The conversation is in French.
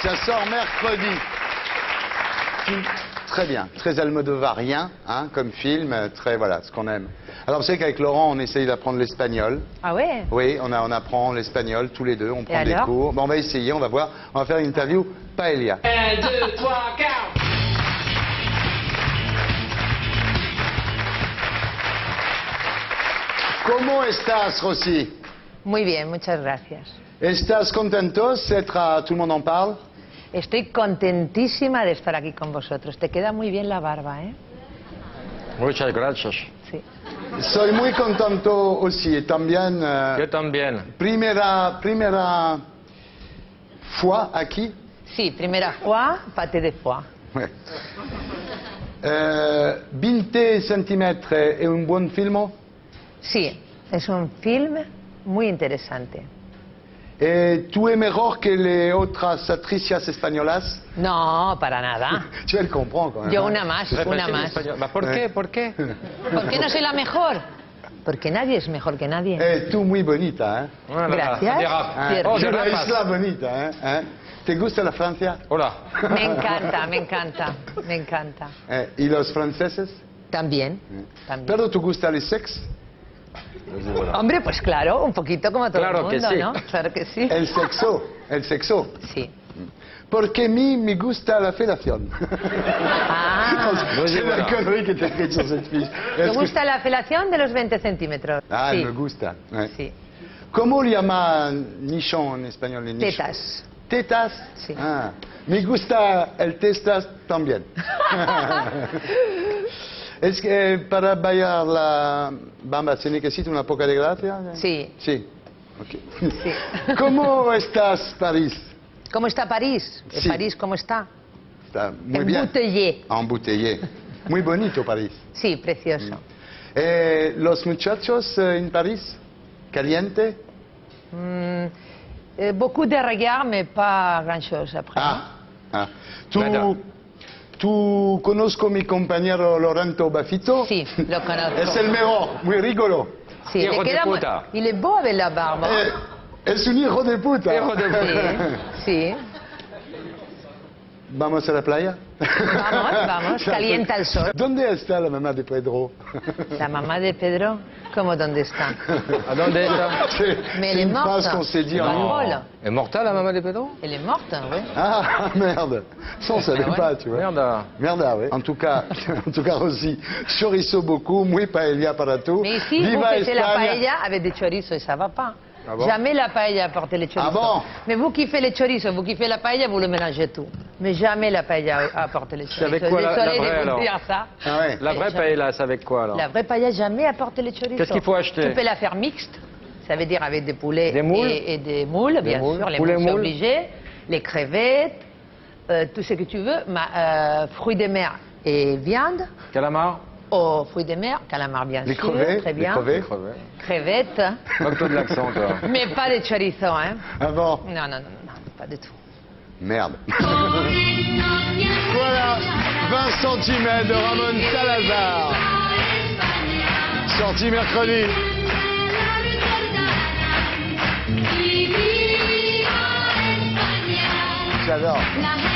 Ça sort mercredi. Très bien, très almodovarien, hein, comme film, très, voilà, ce qu'on aime. Alors, vous savez qu'avec Laurent, on essaye d'apprendre l'espagnol. Ah ouais? Oui, on apprend l'espagnol tous les deux, on prend des alors cours. Bon, on va essayer, on va voir. On va faire une interview paella. 1, 2, 3, 4. ¿Cómo estás, Rosy? Muy bien, muchas gracias. ¿Estás contentos d'être à Tout le monde en parle? Estoy contentísima de estar aquí con vosotros. Te queda muy bien la barba, ¿eh? Muchas gracias. Sí. Soy muy contento aussi, y también... Yo también. primera fois aquí. Sí, primera foie, pâté de foie. Ouais. 20 centímetros es un buen film. Sí, es un film muy interesante. ¿Tú es mejor que las otras actrices españolas? No, para nada. Tu le comprends quand même. Yo una más, una más. ¿Por qué? ¿Por qué? ¿Por qué no soy la mejor? Porque nadie es mejor que nadie. Tú muy bonita, ¿eh? Gracias. Oh, Tú de la rapas. isla bonita, ¿eh? ¿Te gusta la Francia? Hola. Me encanta, me encanta, me encanta. ¿Y los franceses? También, también. ¿Pero te gusta el sexo? Hombre, pues claro, un poquito como todo Claro el que mundo, sí. ¿no? Claro que sí. El sexo. Sí. Porque a mí me gusta la felación. Ah, C'est la connerie que t'as faite sur cette fiche. ¿te gusta la felación de los 20 centímetros? Ah, Sí. me gusta. Ouais. Sí. ¿Cómo le llama nichon en español? El nichon? Tetas. Tetas. Sí. Ah, me gusta el testas también. Es que para bailar la bamba se necesita una poca de gracia. Sí. Sí. Ok. Sí. ¿Cómo estás, París? ¿Cómo está París? Sí. ¿París cómo está? Está muy bien. Embouteillé. Embouteillé. Muy bonito París. Sí, precioso. Los muchachos en París, caliente. Beaucoup de regards, mais pas grand-chose après. Ah. Nada. ¿Tú conozco a mi compañero Lorenzo Bafito? Sí, lo conozco. Es el mejor, muy rigolo. Sí, Hijo le de queda puta. Il est beau avec la barbe. hein? Es un hijo de puta. Hijo de puta. Sí, sí. ¿Vamos a la playa? Vamos, calienta el sol. ¿Dónde está la mamá de Pedro? La mamá de Pedro, ¿cómo dónde está? ¿A dónde está? Mais elle C'est est une phrase morte. qu'on s'est dit C'est en pas nous. drôle. ¿Es mortal la mamá de Pedro? Elle est morte, oui. Ah, merde. Ça, on savait Ah ouais? pas, tu vois. Merde. Merde, oui. En tout cas, aussi, chorizo beaucoup, muy paella para tú. Mais ici, vous Viva faites la España. paella avec des chorizos et ça va pas. Ah bon? Jamais la paella apporte les chorizos. Ah bon? Mais vous qui faites les chorizos, vous qui faites la paella, vous le mélangez tout. Mais jamais la paella apporte les chorizos. avec quoi, la Désolée vraie, de vous alors? dire ça. Ah ouais. La vraie Jamais. paella, c'est avec quoi alors? La vraie paella jamais apporte les chorizos. Qu'est-ce qu'il faut acheter? Tu peux la faire mixte, ça veut dire avec des poulets Des moules? et des moules, bien moules. sûr, les Poulet moules c'est moule. obligé, les crevettes, tout ce que tu veux, fruits de mer et viande, Calamar? aux fruits de mer, calamar bien Les sûr, crevets, très les bien, crevets. crevettes, Moque-toi de l'accent, toi. mais pas de chorizo, hein. Ah bon? Non, pas du tout. Merde. Voilà, 20 cm de Ramon Salazar. Sorti mercredi. J'adore.